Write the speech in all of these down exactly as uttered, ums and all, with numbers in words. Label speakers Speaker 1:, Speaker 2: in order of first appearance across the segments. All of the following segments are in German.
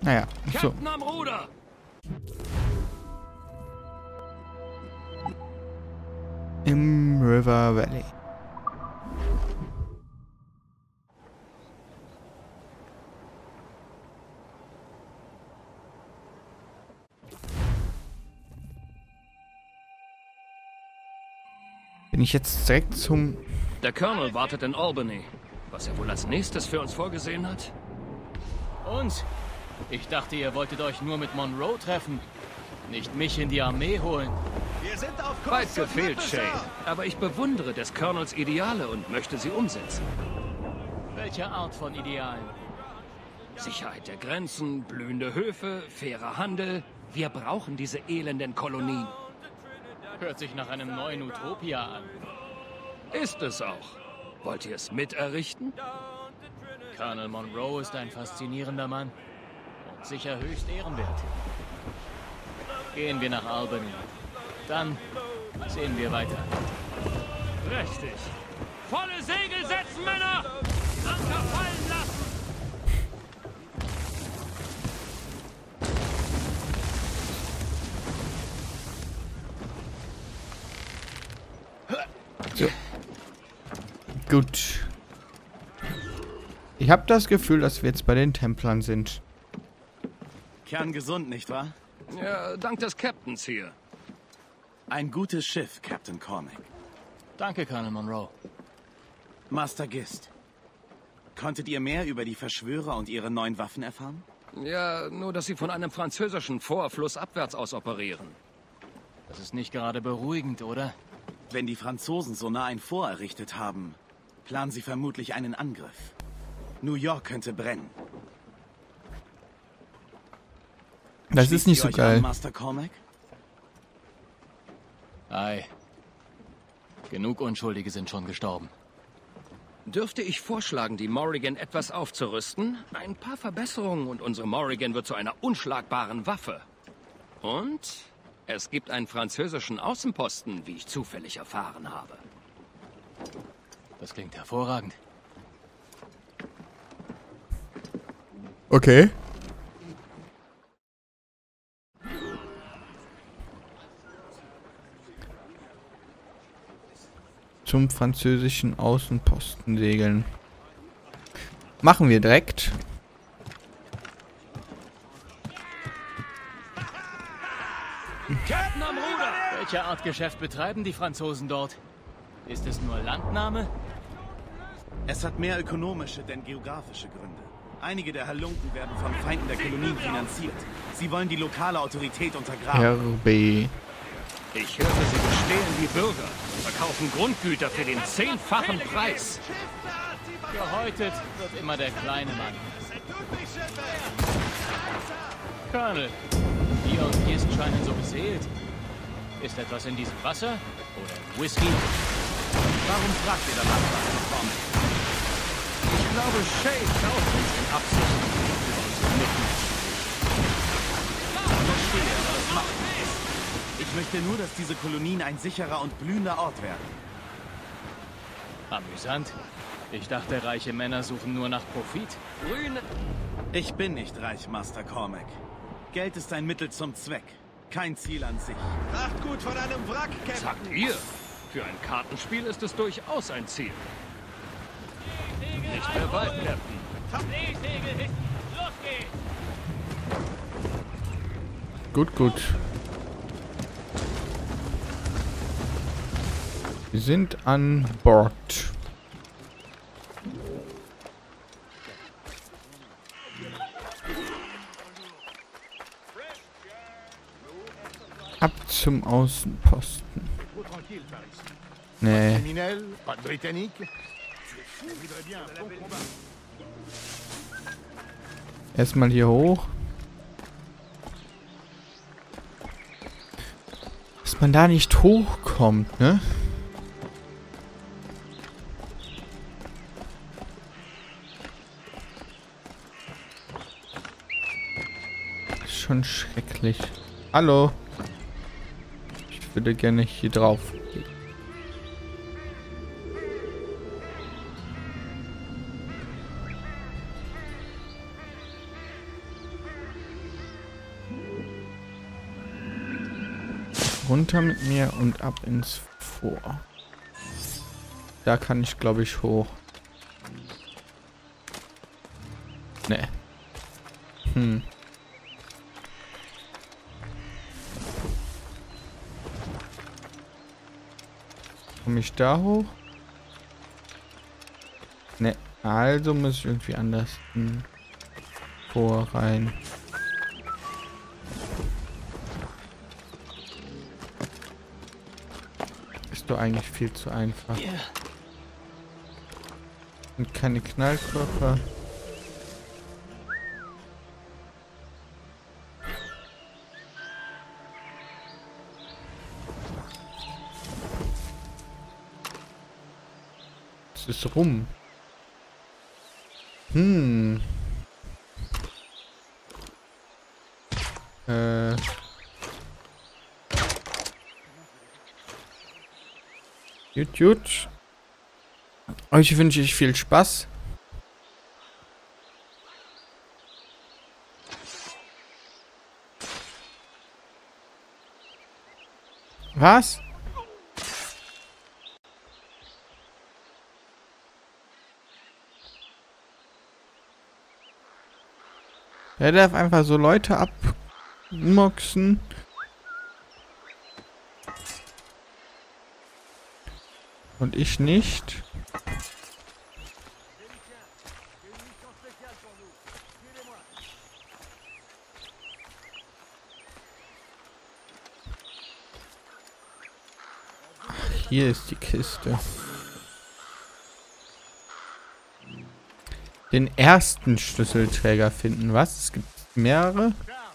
Speaker 1: Naja, so.
Speaker 2: Captain am Ruder!
Speaker 1: Im River Valley. Bin ich jetzt direkt zum...
Speaker 2: Der Colonel wartet in Albany. Was er wohl als nächstes für uns vorgesehen hat?
Speaker 3: Und? Ich dachte, ihr wolltet euch nur mit Monroe treffen. Nicht mich in die Armee holen.
Speaker 4: Wir sind auf Kurs
Speaker 2: Weit
Speaker 4: zum
Speaker 2: gefehlt,
Speaker 4: Lippe,
Speaker 2: Shay.
Speaker 4: Sir.
Speaker 2: Aber ich bewundere des Colonels Ideale und möchte sie umsetzen.
Speaker 3: Welche Art von Idealen?
Speaker 2: Sicherheit der Grenzen, blühende Höfe, fairer Handel. Wir brauchen diese elenden Kolonien.
Speaker 3: Hört sich nach einem neuen Utopia an.
Speaker 2: Ist es auch. Wollt ihr es miterrichten?
Speaker 3: Colonel Monroe ist ein faszinierender Mann. Und sicher höchst ehrenwert. Gehen wir nach Albany. Dann sehen wir weiter.
Speaker 2: Richtig. Volle Segel setzen, Männer! Anker fallen lassen!
Speaker 1: So. Gut. Ich habe das Gefühl, dass wir jetzt bei den Templern sind.
Speaker 4: Kerngesund, nicht wahr?
Speaker 2: Ja, dank des Captains hier.
Speaker 4: Ein gutes Schiff, Captain Cormac.
Speaker 3: Danke, Colonel Monroe.
Speaker 4: Master Gist, konntet ihr mehr über die Verschwörer und ihre neuen Waffen erfahren?
Speaker 2: Ja, nur dass sie von einem französischen Vorfluss abwärts aus operieren.
Speaker 3: Das ist nicht gerade beruhigend, oder?
Speaker 4: Wenn die Franzosen so nah ein Fort errichtet haben, planen sie vermutlich einen Angriff. New York könnte brennen.
Speaker 1: Das
Speaker 4: Schließt
Speaker 1: ist nicht
Speaker 4: ihr
Speaker 1: so
Speaker 4: euch
Speaker 1: geil.
Speaker 4: an, Master Cormac?
Speaker 3: Ei. Genug Unschuldige sind schon gestorben.
Speaker 2: Dürfte ich vorschlagen, die Morrigan etwas aufzurüsten? Ein paar Verbesserungen und unsere Morrigan wird zu einer unschlagbaren Waffe. Und es gibt einen französischen Außenposten, wie ich zufällig erfahren habe.
Speaker 3: Das klingt hervorragend.
Speaker 1: Okay. Zum französischen Außenposten segeln. Machen wir direkt.
Speaker 2: Captain am Ruder!
Speaker 3: Welche Art Geschäft betreiben die Franzosen dort? Ist es nur Landnahme?
Speaker 4: Es hat mehr ökonomische denn geografische Gründe. Einige der Halunken werden von Feinden der Kolonien finanziert. Sie wollen die lokale Autorität untergraben.
Speaker 1: R B.
Speaker 2: Ich hörte, sie bestehlen die Bürger, verkaufen Grundgüter für den zehnfachen Preis.
Speaker 3: Gehäutet wird immer der kleine Mann. Colonel, ihr und Gist scheinen so beseelt. Ist etwas in diesem Wasser? Oder Whisky?
Speaker 4: Warum fragt ihr danach, Master Cormac?
Speaker 2: Ich glaube, Shay klaut uns in Absicht, über unsere Mitmenschen.
Speaker 4: Verstehe, aber das macht nichts. Ich möchte nur, dass diese Kolonien ein sicherer und blühender Ort werden.
Speaker 3: Amüsant. Ich dachte, reiche Männer suchen nur nach Profit.
Speaker 2: Grüne.
Speaker 4: Ich bin nicht reich, Master Cormac. Geld ist ein Mittel zum Zweck, kein Ziel an sich.
Speaker 5: Acht gut von einem Wrack, Captain.
Speaker 2: Sagt ihr? Für ein Kartenspiel ist es durchaus ein Ziel. Nicht mehr weit, Captain.
Speaker 3: Seesegel hissen. Los geht's!
Speaker 1: Gut, gut. Wir sind an Bord. Ab zum Außenposten. Nee.
Speaker 5: Criminel, pas de britannique. Je voudrais bien un bon combat.
Speaker 1: Erstmal hier hoch. Dass man da nicht hochkommt, ne? Das ist schon schrecklich. Hallo. Ich würde gerne hier drauf gehen. Runter mit mir und ab ins Vor. Da kann ich, glaube ich, hoch. Ne. Hm. Komme ich da hoch? Ne. Also muss ich irgendwie anders hm, vor rein. Ist doch eigentlich viel zu einfach. Und keine Knallkörper. Es ist rum. Hm. Äh. Gut, gut. Euch wünsche ich viel Spaß. Was? Er darf einfach so Leute abmoxen. Und ich nicht. Hier ist die Kiste. Den ersten Schlüsselträger finden. Was? Es gibt mehrere?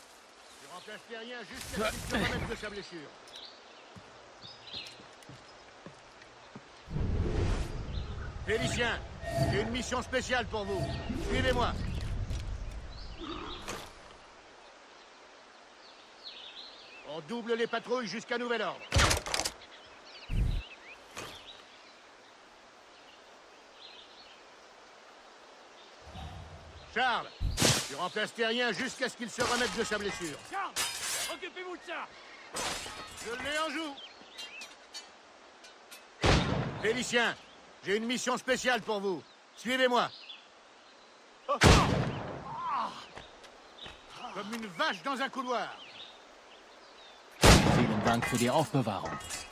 Speaker 5: Félicien, j'ai une mission spéciale pour vous. Suivez-moi. On double les patrouilles jusqu'à nouvel ordre. Charles, tu remplaces Terrien jusqu'à ce qu'il se remette de sa blessure. Charles, occupez-vous de ça. Je l'ai en joue. Félicien, j'ai une mission spéciale pour vous. Suivez-moi. Comme une vache dans un couloir.
Speaker 3: Vielen Dank für die Aufbewahrung.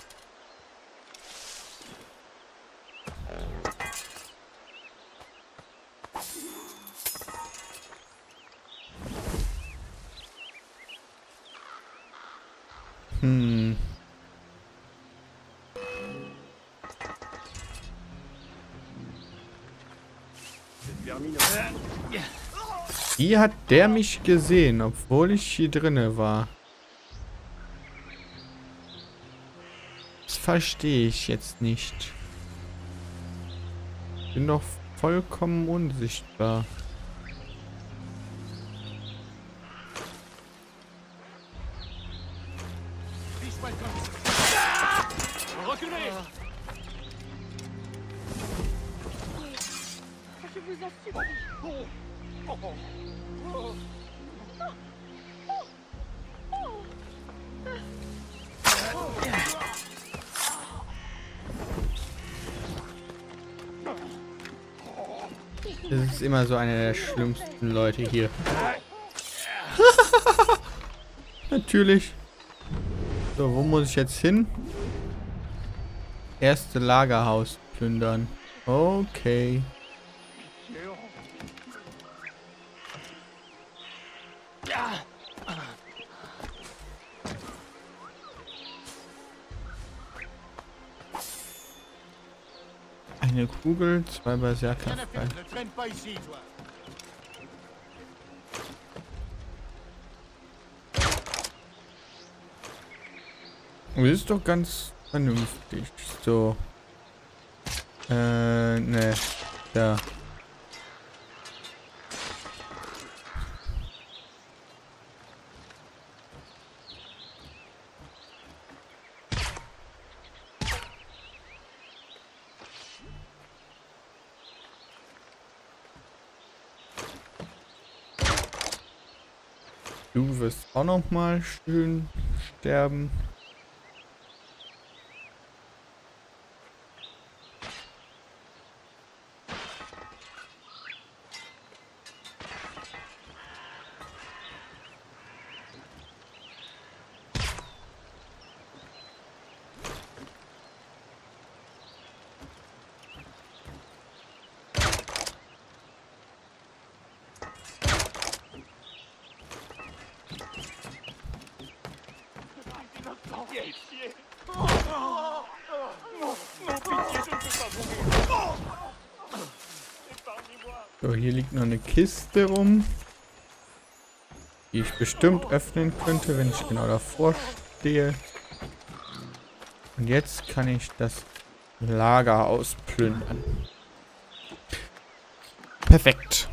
Speaker 1: Hm. Wie hat der mich gesehen, obwohl ich hier drinne war? Das verstehe ich jetzt nicht. Bin doch vollkommen unsichtbar. Das ist immer so einer der schlimmsten Leute hier. Natürlich. So, wo muss ich jetzt hin? Erste Lagerhaus plündern. Okay. Eine Kugel, zwei Berserker frei. Das ist doch ganz vernünftig. So. Äh, ne. Da. Du wirst auch noch mal schön sterben. So, hier liegt noch eine Kiste rum, die ich bestimmt öffnen könnte, wenn ich genau davor stehe. Und jetzt kann ich das Lager ausplündern. Perfekt.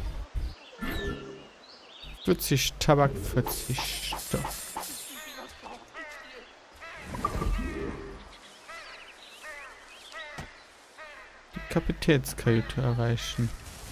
Speaker 1: vierzig Tabak, vierzig Stoff. Die Kapitänskajüte erreichen.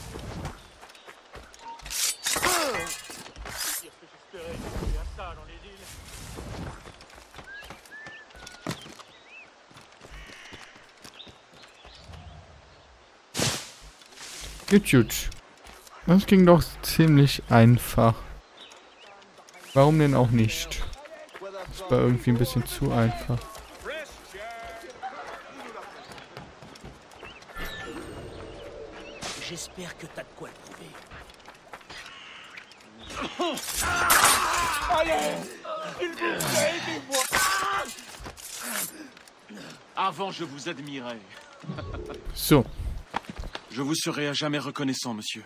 Speaker 1: Gut, gut. Das ging doch ziemlich einfach. Warum denn auch nicht? Das war irgendwie ein bisschen zu einfach.
Speaker 6: Avant, je vous admirais.
Speaker 1: So.
Speaker 6: Je vous serai à jamais reconnaissant, Monsieur.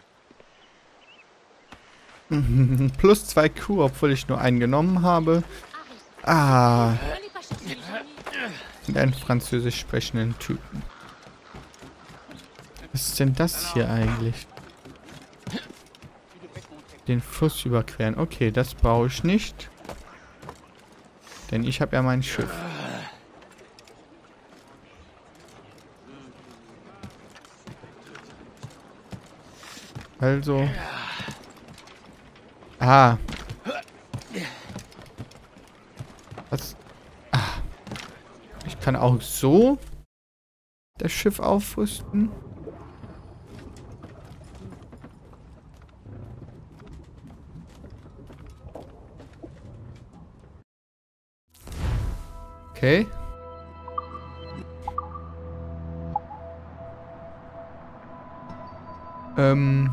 Speaker 1: Plus zwei Q, obwohl ich nur einen genommen habe. Ah. Und einen französisch sprechenden Typen. Was ist denn das hier eigentlich? Den Fluss überqueren. Okay, das brauche ich nicht. Denn ich habe ja mein Schiff. Also. Ah. Was? Ah. Ich kann auch so das Schiff aufrüsten. Okay. Ähm.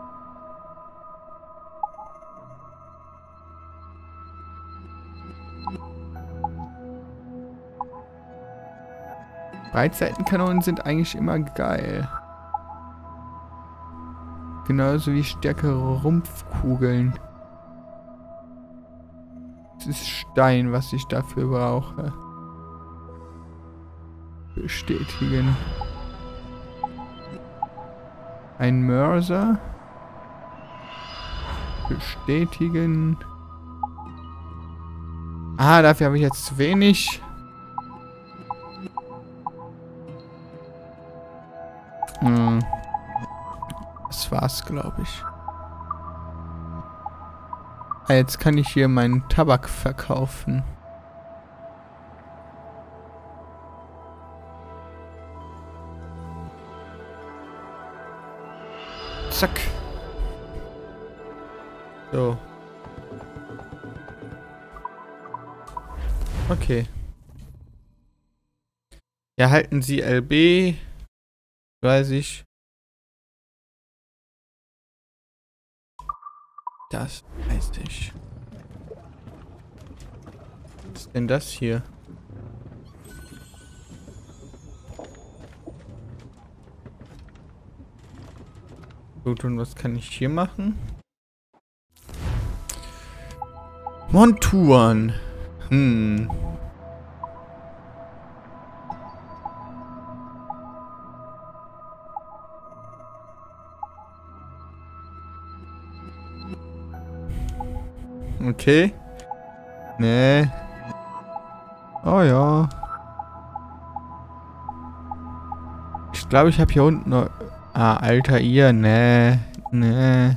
Speaker 1: Breitseitenkanonen sind eigentlich immer geil. Genauso wie stärkere Rumpfkugeln. Das ist Stein, was ich dafür brauche. Bestätigen. Ein Mörser. Bestätigen. Ah, dafür habe ich jetzt zu wenig. Hm. Das war's, glaube ich. Ah, jetzt kann ich hier meinen Tabak verkaufen. Zack. So. Okay. Erhalten Sie L B. Weiß ich. Das weiß ich. Was ist denn das hier? Gut, und was kann ich hier machen? Monturen. Hm. Okay. Nee. Oh ja. Ich glaube, ich habe hier unten noch... Ah, Alter, ihr. Nee. Nee.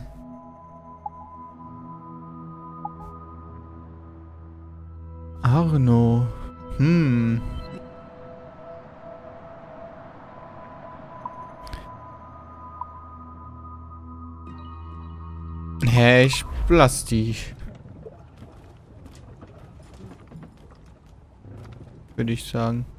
Speaker 1: Arno. Hm. Hä, hey, ich lass die. Würde ich sagen.